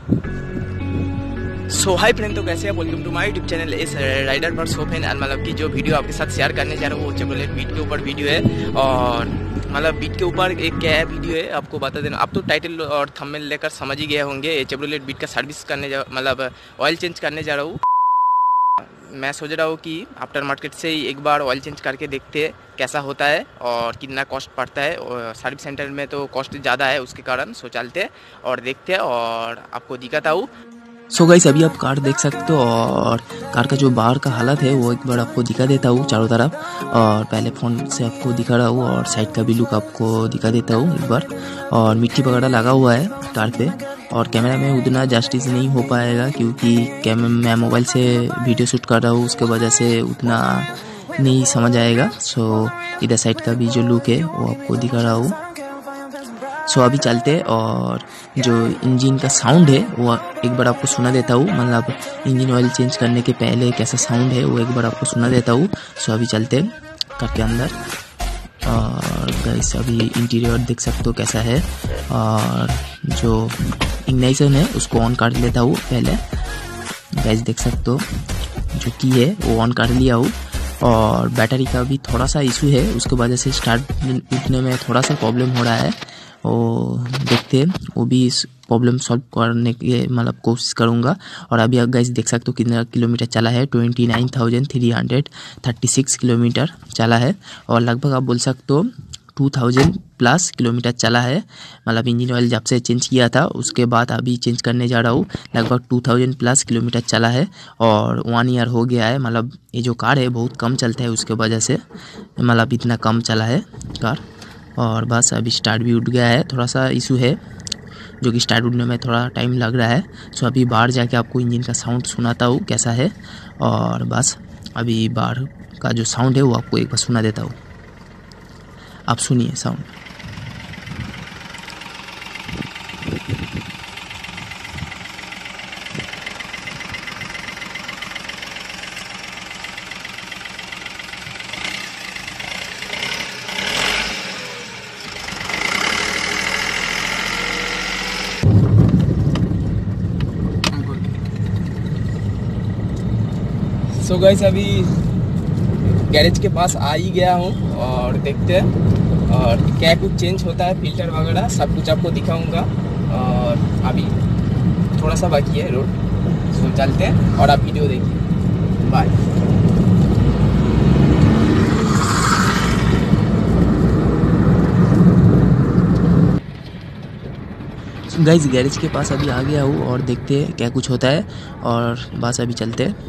सो high friend, तो कैसे हैं? Welcome to my YouTube channel इस राइडर पर सोफेन। मतलब की जो वीडियो आपके साथ शेयर करने जा रहा हूँ वो चेवरोलेट बीट के ऊपर वीडियो है। और मतलब बीट के ऊपर एक क्या वीडियो है आपको बता देना। आप तो टाइटल और थंबनेल लेकर समझ ही गए होंगे। चेवरोलेट बीट का सर्विस करने जा, मतलब ऑयल चेंज करने जा रहा हूँ। मैं सोच रहा हूँ कि आफ्टर मार्केट से ही एक बार ऑयल चेंज करके देखते हैं कैसा होता है और कितना कॉस्ट पड़ता है। और सर्विस सेंटर में तो कॉस्ट ज़्यादा है, उसके कारण सो चलते हैं और देखते हैं और आपको दिखाता हूँ। सो गाइस, अभी आप कार देख सकते हो और कार का जो बाहर का हालत है वो एक बार आपको दिखा देता हूँ चारों तरफ। और पहले फ़ोन से आपको दिखा रहा हूँ और साइड का भी लुक आपको दिखा देता हूँ एक बार। और मिट्टी वगैरह लगा हुआ है कार पे और कैमरा में उतना जस्टिस नहीं हो पाएगा क्योंकि मैं मोबाइल से वीडियो शूट कर रहा हूँ, उसके वजह से उतना नहीं समझ आएगा। सो इधर साइड का भी जो लुक है वो आपको दिखा रहा हूँ। सो अभी चलते हैं और जो इंजन का साउंड है वो एक बार आपको सुना देता हूँ। मतलब इंजन ऑयल चेंज करने के पहले कैसा साउंड है वो एक बार आपको सुना देता हूँ। सो अभी चलते हैं कार के अंदर और गाइस अभी इंटीरियर देख सकते हो कैसा है। और जो इग्निशन है उसको ऑन कर लेता हूँ पहले। गाइस देख सकते हो जो की है वो ऑन कर लिया हूँ। और बैटरी का भी थोड़ा सा इशू है, उसके वजह से स्टार्ट उठने में थोड़ा सा प्रॉब्लम हो रहा है। और देखते हैं वो भी इस प्रॉब्लम सॉल्व करने की मतलब कोशिश करूँगा। और अभी आप गाइस देख सकते हो कितना किलोमीटर चला है, 29,336 किलोमीटर चला है। और लगभग आप बोल सकते हो 2000 प्लस किलोमीटर चला है। मतलब इंजन ऑयल जब से चेंज किया था उसके बाद अभी चेंज करने जा रहा हूँ, लगभग 2000 प्लस किलोमीटर चला है और 1 ईयर हो गया है। मतलब ये जो कार है बहुत कम चलता है, उसके वजह से मतलब इतना कम चला है कार। और बस अभी स्टार्ट भी उठ गया है, थोड़ा सा इशू है जो कि स्टार्ट उठने में थोड़ा टाइम लग रहा है। सो अभी बाहर जाके आपको इंजन का साउंड सुनाता हूँ कैसा है। और बस अभी बाहर का जो साउंड है वो आपको एक बार सुना देता हूँ, आप सुनिए साउंड। सो गाइस अभी गैरेज के पास आ ही गया हूँ और देखते हैं और क्या कुछ चेंज होता है, फिल्टर वगैरह सब कुछ आपको दिखाऊंगा। और अभी थोड़ा सा बाकी है रोड, सो चलते हैं और आप वीडियो देखिए। बाय। गाइस गैरेज के पास अभी आ गया हूँ और देखते हैं क्या कुछ होता है और बस अभी चलते हैं।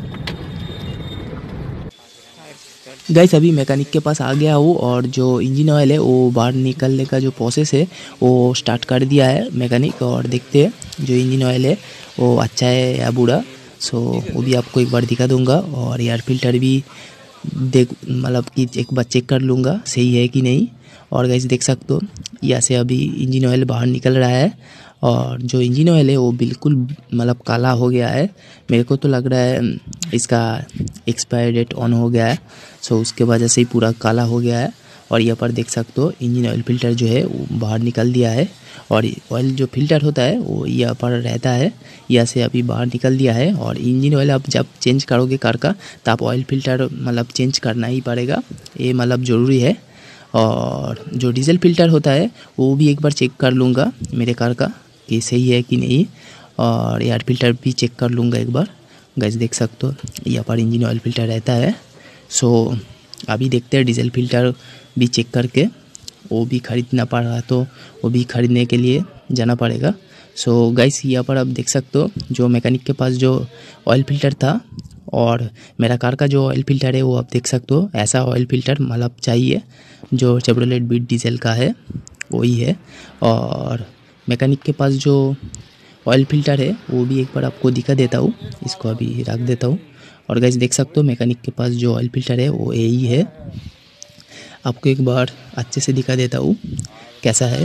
गाइस अभी मैकेनिक के पास आ गया हूँ और जो इंजन ऑयल है वो बाहर निकलने का जो प्रोसेस है वो स्टार्ट कर दिया है मैकेनिक। और देखते हैं जो इंजन ऑयल है वो अच्छा है या बुरा। सो वो भी आपको एक बार दिखा दूंगा और एयर फिल्टर भी देख मतलब कि एक बार चेक कर लूँगा सही है कि नहीं। और गाइस देख सकते हो यहाँ से अभी इंजन ऑयल बाहर निकल रहा है और जो इंजन ऑयल है वो बिल्कुल मतलब काला हो गया है। मेरे को तो लग रहा है इसका एक्सपायर डेट ऑन हो गया है, सो उसके वजह से ही पूरा काला हो गया है। और यहाँ पर देख सकते हो इंजन ऑयल फिल्टर जो है वो बाहर निकल दिया है और ऑयल जो फिल्टर होता है वो यहाँ पर रहता है, यहाँ से अभी बाहर निकल दिया है। और इंजन ऑयल आप जब चेंज करोगे कार का तो आप ऑयल फिल्टर मतलब चेंज करना ही पड़ेगा, ये मतलब ज़रूरी है। और जो डीजल फिल्टर होता है वो भी एक बार चेक कर लूँगा मेरे कार का कि सही है कि नहीं। और एयर फिल्टर भी चेक कर लूँगा एक बार। गैस देख सकते हो यहाँ पर इंजन ऑयल फिल्टर रहता है। सो अभी देखते हैं डीजल फिल्टर भी चेक करके, वो भी ख़रीदना पड़ रहा तो वो भी ख़रीदने के लिए जाना पड़ेगा। सो गाइस यहाँ पर आप देख सकते हो जो मैकेनिक के पास जो ऑयल फिल्टर था और मेरा कार का जो ऑयल फिल्टर है वो आप देख सकते हो ऐसा ऑयल फिल्टर मतलब चाहिए जो चेवरोलेट बीट डीजल का है वही है। और मैकेनिक के पास जो ऑयल फिल्टर है वो भी एक बार आपको दिखा देता हूँ, इसको अभी रख देता हूँ। और गाइस देख सकते हो मैकेनिक के पास जो ऑयल फिल्टर है वो यही है, आपको एक बार अच्छे से दिखा देता हूँ कैसा है।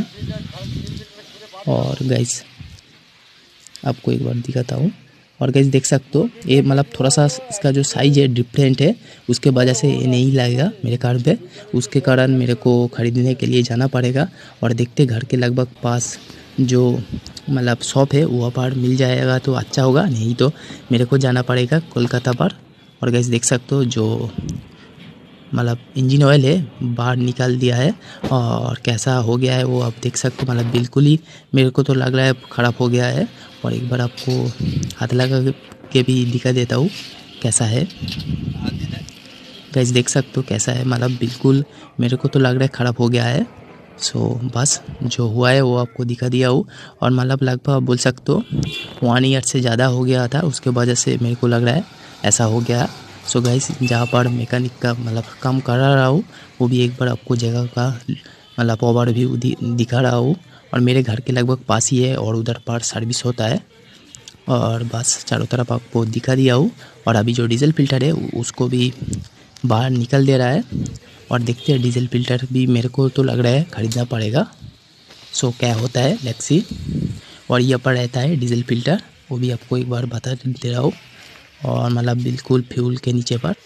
और गाइस आपको एक बार दिखाता हूँ। और गाइस देख सकते हो ये मतलब थोड़ा सा इसका जो साइज़ है डिफरेंट है, उसके वजह से ये नहीं लगेगा मेरे कार पे, उसके कारण मेरे को ख़रीदने के लिए जाना पड़ेगा। और देखते घर के लगभग पास जो मतलब शॉप है वहाँ पर मिल जाएगा तो अच्छा होगा, नहीं तो मेरे को जाना पड़ेगा कोलकाता पर। और गाइस देख सकते हो जो मतलब इंजन ऑयल है बाहर निकाल दिया है और कैसा हो गया है वो आप देख सकते हो। मतलब बिल्कुल ही मेरे को तो लग रहा है ख़राब हो गया है। और एक बार आपको हाथ लगा के भी दिखा देता हूँ कैसा है। गाइस देख सकते हो कैसा है, मतलब बिल्कुल मेरे को तो लग रहा है ख़राब हो गया है। सो बस जो हुआ है वो आपको दिखा दिया हूँ। और मतलब लगभग आप बोल सकते हो 1 ईयर से ज़्यादा हो गया था, उसके वजह से मेरे को लग रहा है ऐसा हो गया। सो गाइस जहाँ पर मैकेनिक का मतलब काम कर रहा हूँ वो भी एक बार आपको जगह का मतलब ओवरव्यू दिखा रहा हूँ। और मेरे घर के लगभग पास ही है और उधर पर सर्विस होता है। और बस चारों तरफ आपको दिखा दिया हूँ। और अभी जो डीजल फिल्टर है उसको भी बाहर निकल दे रहा है। और देखते हैं डीजल फिल्टर भी मेरे को तो लग रहा है ख़रीदना पड़ेगा। सो क्या होता है लेट्स सी। और ये पर रहता है डीजल फिल्टर, वो भी आपको एक बार बता दे रहा हूँ। और मतलब बिल्कुल फ्यूल के नीचे पर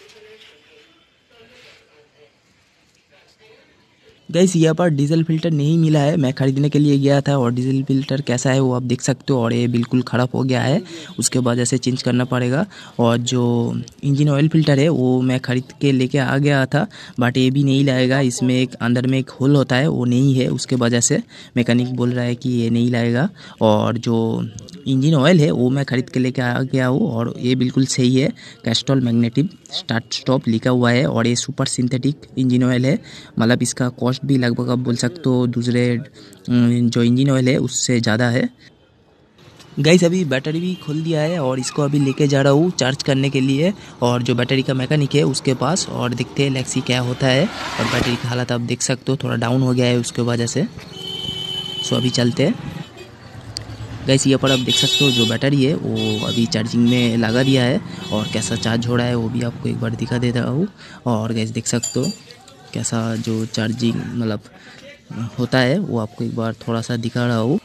गाइस यहाँ पर डीजल फिल्टर नहीं मिला है। मैं ख़रीदने के लिए गया था और डीजल फिल्टर कैसा है वो आप देख सकते हो। और ये बिल्कुल ख़राब हो गया है, उसके वजह से चेंज करना पड़ेगा। और जो इंजन ऑयल फिल्टर है वो मैं ख़रीद के लेके आ गया था, बट ये भी नहीं लाएगा। इसमें एक अंदर में एक होल होता है वो नहीं है, उसके वजह से मैकेनिक बोल रहा है कि ये नहीं लाएगा। और जो इंजन ऑयल है वो मैं ख़रीद के लेके आ गया हूँ और ये बिल्कुल सही है। कैस्ट्रॉल मैग्नेटिक स्टार्ट स्टॉप लिखा हुआ है और ये सुपर सिंथेटिक इंजन ऑयल है। मतलब इसका कॉस्ट भी लगभग आप बोल सकते हो दूसरे जो इंजन ऑयल है उससे ज़्यादा है। गाइस अभी बैटरी भी खोल दिया है और इसको अभी लेके जा रहा हूँ चार्ज करने के लिए। और जो बैटरी का मैकेनिक है उसके पास, और देखते हैं लेक्सी क्या होता है। और बैटरी की हालत आप देख सकते हो थोड़ा डाउन हो गया है उसके वजह से। सो अभी चलते हैं। गाइस यहाँ पर आप देख सकते हो जो बैटरी है वो अभी चार्जिंग में लगा दिया है और कैसा चार्ज हो रहा है वो भी आपको एक बार दिखा देता हूँ। और गाइस देख सकते हो कैसा जो चार्जिंग मतलब होता है वो आपको एक बार थोड़ा सा दिखा रहा हूँ।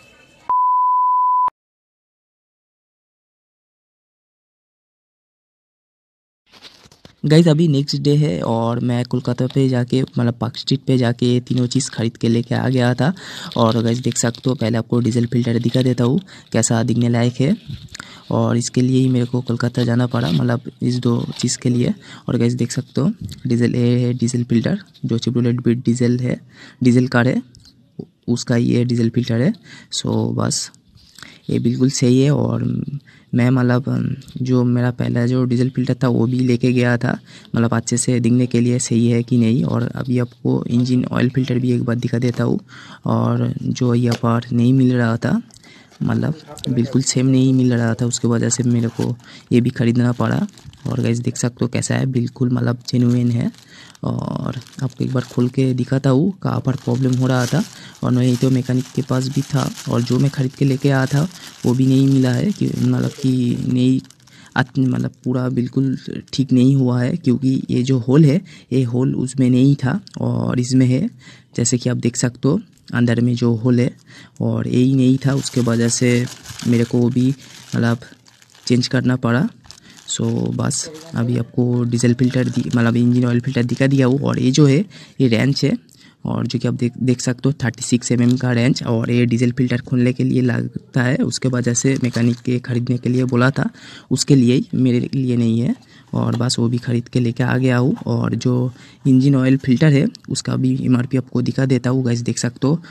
गाइस अभी नेक्स्ट डे है और मैं कोलकाता पे जाके मतलब पार्क स्ट्रीट पे जाके ये तीनों चीज़ खरीद के लेके आ गया था। और गाइस देख सकते हो पहले आपको डीजल फिल्टर दिखा देता हूँ कैसा दिखने लायक है। और इसके लिए ही मेरे को कोलकाता जाना पड़ा, मतलब इस दो चीज़ के लिए। और गाइस देख सकते हो डीजल ये है डीजल फिल्टर जो चिवरोलेट बीट डीजल है, डीजल कार है उसका ये डीजल फिल्टर है। सो बस ये बिल्कुल सही है। और मैं मतलब जो मेरा पहला जो डीजल फिल्टर था वो भी लेके गया था, मतलब अच्छे से दिखने के लिए सही है कि नहीं। और अभी आपको इंजन ऑयल फिल्टर भी एक बार दिखा देता हूँ। और जो यहाँ पर नहीं मिल रहा था मतलब बिल्कुल सेम नहीं मिल रहा था, उसकी वजह से मेरे को ये भी ख़रीदना पड़ा। और गाइस देख सकते हो कैसा है, बिल्कुल मतलब जेन्युइन है। और आपको एक बार खोल के दिखाता हूँ कहाँ पर प्रॉब्लम हो रहा था। और नहीं तो मैकेनिक के पास भी था और जो मैं ख़रीद के लेके आया था वो भी नहीं मिला है कि मतलब कि नहीं मतलब पूरा बिल्कुल ठीक नहीं हुआ है, क्योंकि ये जो होल है ये होल उसमें नहीं था और इसमें है। जैसे कि आप देख सकते हो अंदर में जो होल है और यही नहीं था, उसके वजह से मेरे को वो भी मतलब चेंज करना पड़ा। सो बस अभी आपको डीजल फिल्टर मतलब इंजन ऑयल फिल्टर दिखा दिया हूँ। और ये जो है ये रेंच है और जो कि आप देख सकते हो 36 mm का रेंच। और ये डीजल फिल्टर खोलने के लिए लगता है, उसके वजह से मैकेनिक के ख़रीदने के लिए बोला था, उसके लिए ही, मेरे लिए नहीं है। और बस वो भी ख़रीद के लेके आ गया हूँ। और जो इंजन ऑयल फिल्टर है उसका भी MRP आपको दिखा देता हूँ। गाइस देख सकते हो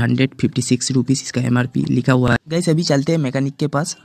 456 रुपीज़ इसका MRP लिखा हुआ है। गाइस अभी चलते हैं मैकेनिक के पास।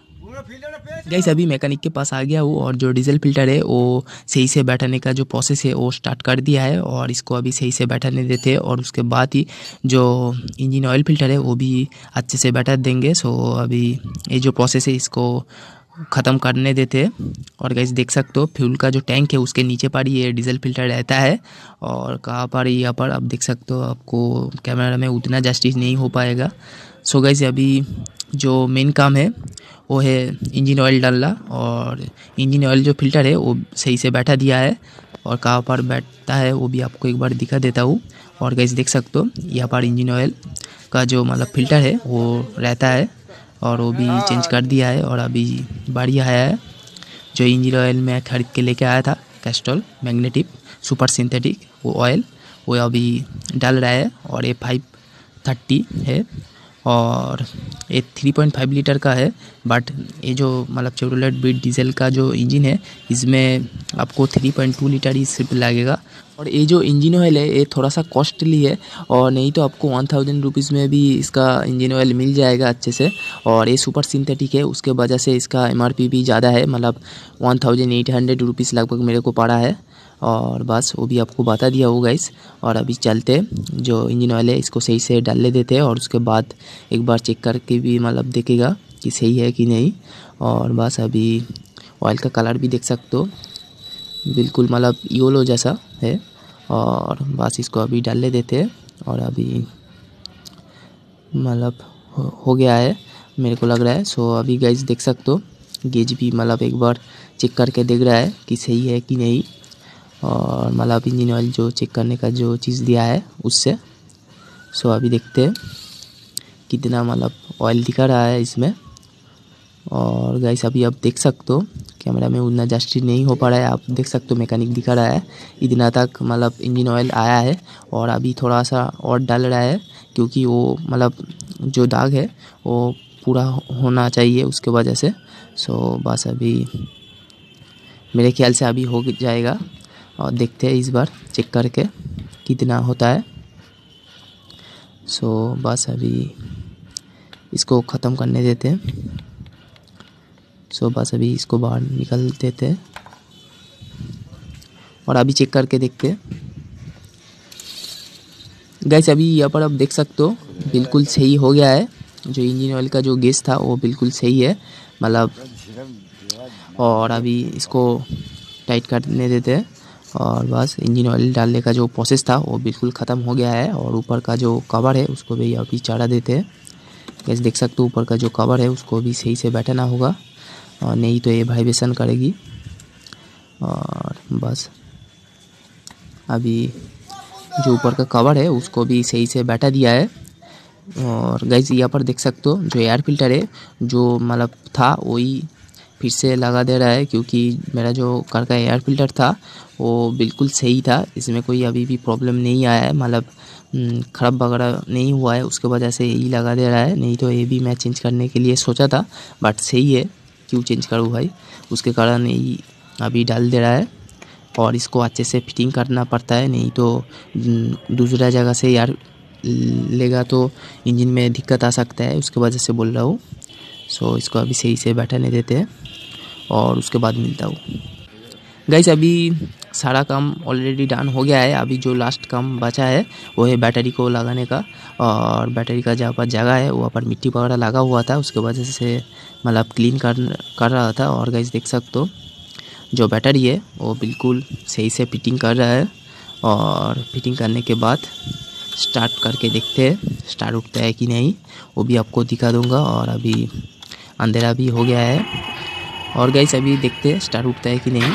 गाइस अभी मैकेनिक के पास आ गया हूँ और जो डीजल फिल्टर है वो सही से बैठाने का जो प्रोसेस है वो स्टार्ट कर दिया है और इसको अभी सही से बैठाने देते हैं। और उसके बाद ही जो इंजन ऑयल फिल्टर है वो भी अच्छे से बैठा देंगे। सो अभी ये जो प्रोसेस है इसको ख़त्म करने देते हैं। और गाइस देख सकते हो फ्यूल का जो टैंक है उसके नीचे पर ये डीजल फिल्टर रहता है। और कहाँ पर यहाँ पर आप देख सकते हो, आपको कैमरा में उतना जस्टिस नहीं हो पाएगा। सो गाइस अभी जो मेन काम है वो है इंजन ऑयल डालना। और इंजन ऑयल जो फिल्टर है वो सही से बैठा दिया है और कहाँ पर बैठता है वो भी आपको एक बार दिखा देता हूँ। और गाइस देख सकते हो यहाँ पर इंजन ऑयल का जो मतलब फ़िल्टर है वो रहता है और वो भी चेंज कर दिया है। और अभी बारी आया है जो इंजन ऑयल मैं खरीद के लेके आया था, कैस्ट्रॉल मैग्नेटिक सुपर सिंथेटिक वो ऑयल, वो अभी डाल रहा है। और ये 530 है और ये 3.5 लीटर का है। बट ये जो मतलब शेवरोलेट बीट डीजल का जो इंजन है इसमें आपको 3.2 लीटर ही सिर्फ लगेगा। और ये जो इंजन ऑयल है ये थोड़ा सा कॉस्टली है, और नहीं तो आपको 1000 रुपीज़ में भी इसका इंजन ऑयल मिल जाएगा अच्छे से। और ये सुपर सिंथेटिक है, उसके वजह से इसका MRP भी ज़्यादा है, मतलब 1800 रुपीज़ लगभग मेरे को पड़ा है। और बस वो भी आपको बता दिया होगा गाइस। और अभी चलते जो इंजन ऑयल है इसको सही से डालने देते हैं, और उसके बाद एक बार चेक करके भी मतलब देखेगा कि सही है कि नहीं। और बस अभी ऑयल का कलर भी देख सकते हो, बिल्कुल मतलब येलो जैसा है। और बस इसको अभी डालने देते हैं, और अभी मतलब हो गया है मेरे को लग रहा है। सो अभी गाइस देख सकते हो गेज भी मतलब एक बार चेक करके देख रहा है कि सही है कि नहीं। और मतलब इंजन ऑयल जो चेक करने का जो चीज़ दिया है उससे। सो अभी देखते हैं कितना मतलब ऑयल दिखा रहा है इसमें। और गाइस अभी आप देख सकते हो कैमरा में उतना जस्टिस नहीं हो पा रहा है, आप देख सकते हो मैकेनिक दिखा रहा है इतना तक मतलब इंजन ऑयल आया है। और अभी थोड़ा सा और डाल रहा है, क्योंकि वो मतलब जो दाग है वो पूरा होना चाहिए उसके वजह से। सो बस अभी मेरे ख्याल से अभी हो जाएगा, और देखते हैं इस बार चेक करके कितना होता है। सो बस अभी इसको ख़त्म करने देते हैं। सो बस अभी इसको बाहर निकल देते हैं, और अभी चेक करके देखते हैं। गाइस अभी यहाँ पर आप देख सकते हो बिल्कुल सही हो गया है, जो इंजन ऑयल का जो गेज था वो बिल्कुल सही है मतलब। और अभी इसको टाइट करने देते हैं, और बस इंजन ऑयल डालने का जो प्रोसेस था वो बिल्कुल ख़त्म हो गया है। और ऊपर का जो कवर है उसको भी अभी चढ़ा देते हैं। गाइस देख सकते हो ऊपर का जो कवर है उसको भी सही से बैठाना होगा, और नहीं तो ये वाइब्रेशन करेगी। और बस अभी जो ऊपर का कवर है उसको भी सही से बैठा दिया है। और गाइस यहाँ पर देख सकते हो जो एयर फिल्टर है जो मतलब था वही फिर से लगा दे रहा है, क्योंकि मेरा जो कार का एयर फिल्टर था वो बिल्कुल सही था, इसमें कोई अभी भी प्रॉब्लम नहीं आया है, मतलब ख़राब वगैरह नहीं हुआ है, उसके वजह से यही लगा दे रहा है। नहीं तो ये भी मैं चेंज करने के लिए सोचा था, बट सही है, क्यों चेंज करूँ भाई, उसके कारण यही अभी डाल दे रहा है। और इसको अच्छे से फिटिंग करना पड़ता है, नहीं तो दूसरा जगह से यार लेगा तो इंजन में दिक्कत आ सकता है, उसके वजह से बोल रहा हूँ। सो इसको अभी सही से बैठाने देते हैं, और उसके बाद मिलता हूँ। गाइस अभी सारा काम ऑलरेडी डन हो गया है, अभी जो लास्ट काम बचा है वो है बैटरी को लगाने का। और बैटरी का जहाँ पर जगह है वहाँ पर मिट्टी वगैरह लगा हुआ था, उसके वजह से मतलब क्लीन कर रहा था। और गाइस देख सकते हो जो बैटरी है वो बिल्कुल सही से फिटिंग कर रहा है। और फिटिंग करने के बाद स्टार्ट करके देखते हैं स्टार्ट उठता है कि नहीं, वो भी आपको दिखा दूंगा। और अभी अंधेरा भी हो गया है, और गाइस अभी देखते हैं स्टार्ट उठता है कि नहीं।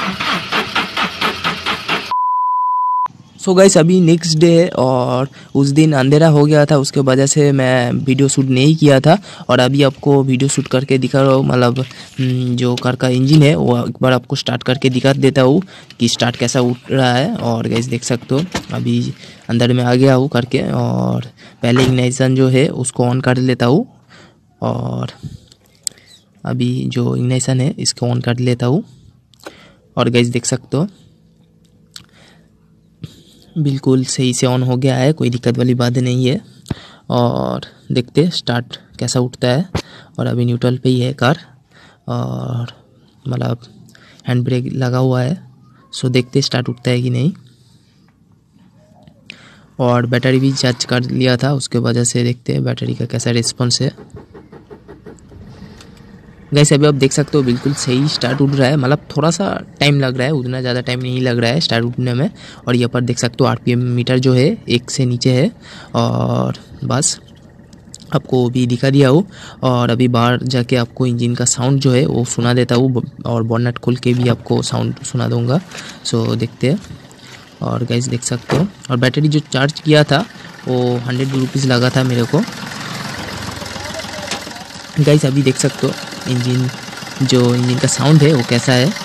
सो गाइस अभी नेक्स्ट डे है, और उस दिन अंधेरा हो गया था, उसके वजह से मैं वीडियो शूट नहीं किया था। और अभी आपको वीडियो शूट करके दिखा रहा हूँ, मतलब जो कार का इंजन है वो एक बार आपको स्टार्ट करके दिखा देता हूँ कि स्टार्ट कैसा उठ रहा है। और गाइस देख सकते हो अभी अंदर में आ गया हूँ करके, और पहले इग्निशन जो है उसको ऑन कर लेता हूँ। और अभी जो इग्निशन है इसको ऑन कर लेता हूँ, और गाइस देख सकते हो बिल्कुल सही से ऑन हो गया है, कोई दिक्कत वाली बात नहीं है। और देखते स्टार्ट कैसा उठता है। और अभी न्यूट्रल पे ही है कार, और मतलब हैंड ब्रेक लगा हुआ है। सो देखते स्टार्ट उठता है कि नहीं। और बैटरी भी चार्ज कर लिया था, उसके वजह से देखते हैं बैटरी का कैसा रिस्पॉन्स है। गाइस अभी आप देख सकते हो बिल्कुल सही स्टार्ट उठ रहा है, मतलब थोड़ा सा टाइम लग रहा है, उतना ज़्यादा टाइम नहीं लग रहा है स्टार्ट उठने में। और यहाँ पर देख सकते हो RPM मीटर जो है 1 से नीचे है। और बस आपको भी दिखा दिया हूँ, और अभी बाहर जाके आपको इंजन का साउंड जो है वो सुना देता हूँ, और बॉनेट खोल के भी आपको साउंड सुना दूँगा। सो देखते हैं। और गाइस देख सकते हो, और बैटरी जो चार्ज किया था वो 100 रुपीज़ लगा था मेरे को। गाइस अभी देख सकते हो इंजन का साउंड है वो कैसा है।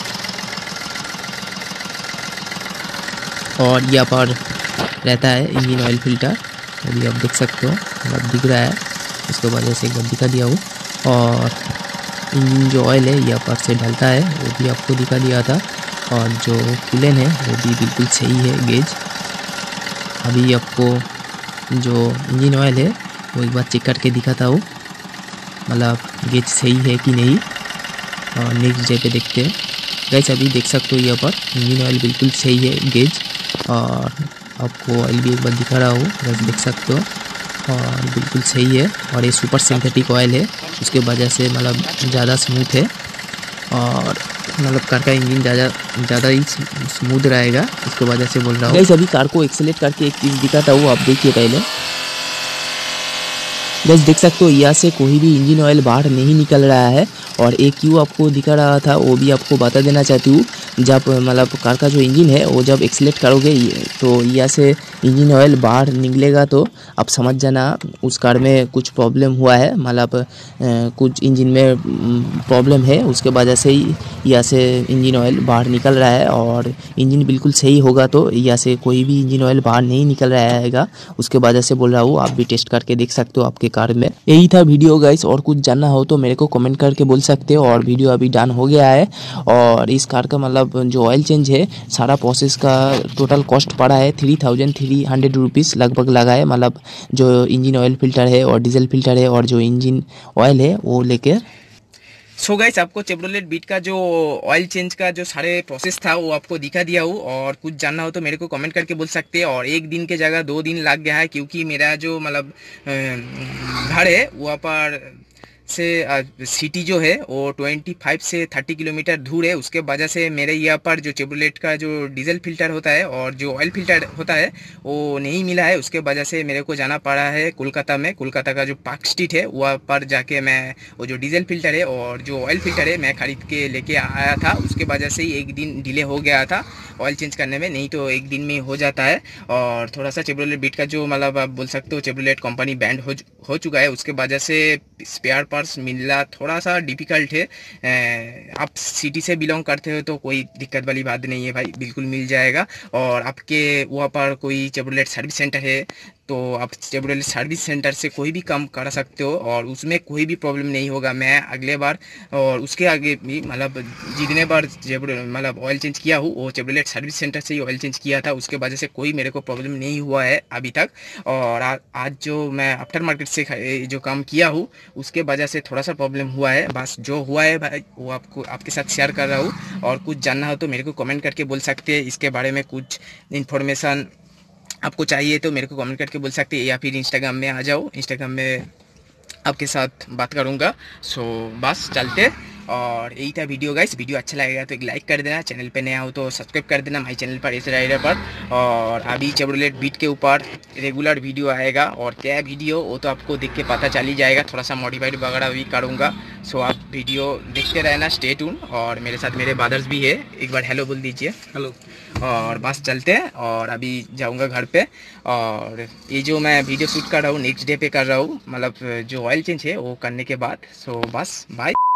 और यहाँ पर रहता है इंजन ऑयल फिल्टर, अभी आप देख सकते हो मतलब दिख रहा है। उसके वजह से एक बार दिखा दिया हूँ। और इंजन जो ऑयल है यहाँ पर से डलता है वो भी आपको दिखा दिया था। और जो कूलेंट है वो भी बिल्कुल सही है गेज। अभी आपको जो इंजन ऑयल है वो एक बार चेक करके दिखाता हूँ, मतलब गेज सही है कि नहीं। और नेक्स्ट डे पे देखते हैं गाइस। अभी देख सकते हो यहाँ पर इंजन ऑयल बिल्कुल सही है गेज। और आपको ऑयल भी एक बार दिखा रहा हूँ गाइस, देख सकते हो। और बिल्कुल सही है। और ये सुपर सिंथेटिक ऑयल है, उसके वजह से मतलब ज़्यादा स्मूथ है। और मतलब कार का इंजन ज़्यादा ही स्मूथ रहेगा, उसके वजह से बोल रहा हूँ गाइस। अभी कार को एक्सेलेट करके एक चीज़ दिखाता हूँ, आप देखिए पहले गाइस। देख सकते हो यहाँ से कोई भी इंजन ऑयल बाहर नहीं निकल रहा है। और एक क्यों आपको दिखा रहा था वो भी आपको बता देना चाहती हूँ। जब मतलब कार का जो इंजन है वो जब एक्सेलेट करोगे तो यहाँ से इंजन ऑयल बाहर निकलेगा, तो आप समझ जाना उस कार में कुछ प्रॉब्लम हुआ है, मतलब कुछ इंजन में प्रॉब्लम है, उसके वजह से ही यहाँ से इंजन ऑयल बाहर निकल रहा है। और इंजन बिल्कुल सही होगा तो यहाँ से कोई भी इंजन ऑयल बाहर नहीं निकल रहा है, उसके वजह से बोल रहा हूँ। आप भी टेस्ट करके देख सकते हो आपके कार में। यही था वीडियो गाइस, और कुछ जानना हो तो मेरे को कमेंट करके बोल सकते हो। और वीडियो अभी डन हो गया है। और इस कार का मतलब जो ऑयल चेंज है सारा प्रोसेस का टोटल कॉस्ट पड़ा है 3300 रुपीज़ लगभग लगा है, मतलब जो इंजन ऑयल फिल्टर है और डीजल फिल्टर है और जो इंजन ऑयल है वो लेके। सो गाइस, आपको चेवरोलेट बीट का जो ऑयल चेंज का जो सारे प्रोसेस था वो आपको दिखा दिया हूँ। और कुछ जानना हो तो मेरे को कमेंट करके बोल सकते हैं। और एक दिन के जगह 2 दिन लग गया है, क्योंकि मेरा जो मतलब घर है वहाँ पर से सिटी जो है वो 25 से 30 किलोमीटर दूर है। उसके वजह से मेरे यहाँ पर जो चेवरोलेट का जो डीजल फिल्टर होता है और जो ऑयल फिल्टर होता है वो नहीं मिला है। उसके वजह से मेरे को जाना पड़ा है कोलकाता में। कोलकाता का जो पार्क स्ट्रीट है वहाँ पर जाके मैं वो जो डीजल फिल्टर है और जो ऑयल फिल्टर है मैं खरीद के लेके आया था। उसके वजह से ही एक दिन डिले हो गया था ऑयल चेंज करने में, नहीं तो एक दिन में हो जाता है। और थोड़ा सा चेवरोलेट बीट का जो मतलब आप बोल सकते हो चेवरोलेट कंपनी बैंड हो चुका है, उसके वजह से स्पेयर पार्ट्स मिलना थोड़ा सा डिफ़िकल्ट है। आप सिटी से बिलोंग करते हो तो कोई दिक्कत वाली बात नहीं है भाई, बिल्कुल मिल जाएगा। और आपके वहाँ पर कोई चेवरोलेट सर्विस सेंटर है तो आप चेवरोलेट सर्विस सेंटर से कोई भी काम करा सकते हो और उसमें कोई भी प्रॉब्लम नहीं होगा। मैं अगले बार और उसके आगे भी मतलब जितने बार मतलब ऑयल चेंज किया हूँ वो चेवरोलेट सर्विस सेंटर से ही ऑयल चेंज किया था, उसके वजह से कोई मेरे को प्रॉब्लम नहीं हुआ है अभी तक। और आज जो मैं आफ्टर मार्केट से जो काम किया हूँ उसके वजह से थोड़ा सा प्रॉब्लम हुआ है, बस जो हुआ है भाई वो आपके साथ शेयर कर रहा हूँ। और कुछ जानना हो तो मेरे को कमेंट करके बोल सकते हैं, इसके बारे में कुछ इन्फॉर्मेशन आपको चाहिए तो मेरे को कमेंट करके बोल सकते हैं, या फिर इंस्टाग्राम में आ जाओ, इंस्टाग्राम में आपके साथ बात करूँगा। सो बस चलते। और यही था वीडियो गाइस। वीडियो अच्छा लगेगा तो एक लाइक कर देना, चैनल पे नया हो तो सब्सक्राइब कर देना माई चैनल पर, ऐसे राइडर पर। और अभी चेवरोलेट बीट के ऊपर रेगुलर वीडियो आएगा, और क्या वीडियो वो तो आपको देख के पता चल ही जाएगा। थोड़ा सा मॉडिफाइड वगैरह भी करूँगा। सो आप वीडियो देखते रहना, स्टे ट्यून। और मेरे साथ मेरे ब्रदर्स भी है, एक बार हेलो बोल दीजिए। हेलो। और बस चलते हैं, और अभी जाऊंगा घर पे। और ये जो मैं वीडियो शूट कर रहा हूँ नेक्स्ट डे पे कर रहा हूँ, मतलब जो ऑयल चेंज है वो करने के बाद। सो बस बाय।